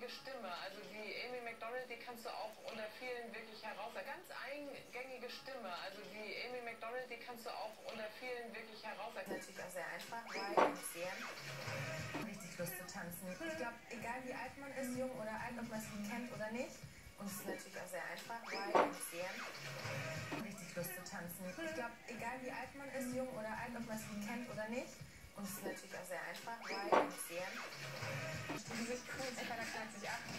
Stimme, also die Amy Macdonald, die kannst du auch unter vielen wirklich herausstellen. Ganz eingängige Stimme, also die Amy Macdonald, die kannst du auch unter vielen wirklich herausstellen. Natürlich auch sehr einfach, weil ich sehr richtig Lust zu tanzen. Ich glaube, egal wie alt man ist, jung oder alt, ob man es kennt oder nicht, und es ist natürlich auch sehr einfach, weil ich sehr richtig Lust zu tanzen. Ich glaube, egal wie alt man ist, jung oder alt, ob man es kennt oder nicht, und es ist natürlich auch sehr einfach, weil ich sehr die sich cool, keiner knallt sich ab.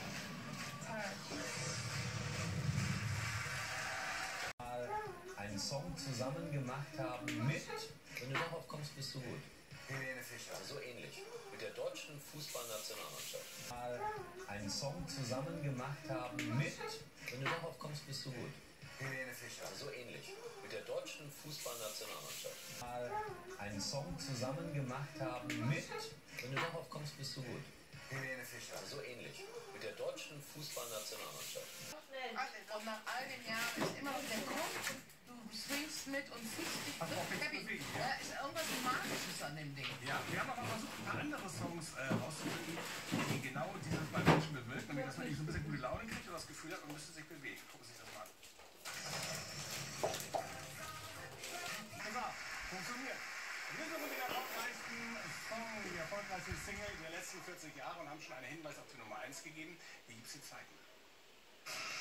Einen Song zusammen gemacht haben mit, wenn du darauf kommst, bist du gut. Helene Fischer. So ähnlich. Mit der deutschen Fußballnationalmannschaft. Einen Song zusammen gemacht haben mit, wenn du darauf kommst, bist du gut. Helene Fischer. So ähnlich. Mit der deutschen Fußballnationalmannschaft. Einen Song zusammen gemacht haben mit, wenn du darauf kommst, bist du gut. Helene Fischer. So ähnlich. Mit der deutschen Fußballnationalmannschaft. Und nach all den Jahren ist immer noch der Grund, du swingst mit und ziehst dich happy. Da ist irgendwas Magisches an dem Ding. Ja, wir haben aber versucht, ein paar andere Songs rauszufinden, die genau dieses bei Menschen bewirken, damit dass man nicht so ein bisschen gute Laune kriegt und das Gefühl hat, man müsste sich bewegen. Gucken Sie sich das mal an. Also, funktioniert. Wir sind mit der erfolgreichsten Song, die erfolgreichste Single der letzten 40 Jahre und haben schon einen Hinweis auf die Nummer 1 gegeben. Wie gibt es die Zeiten?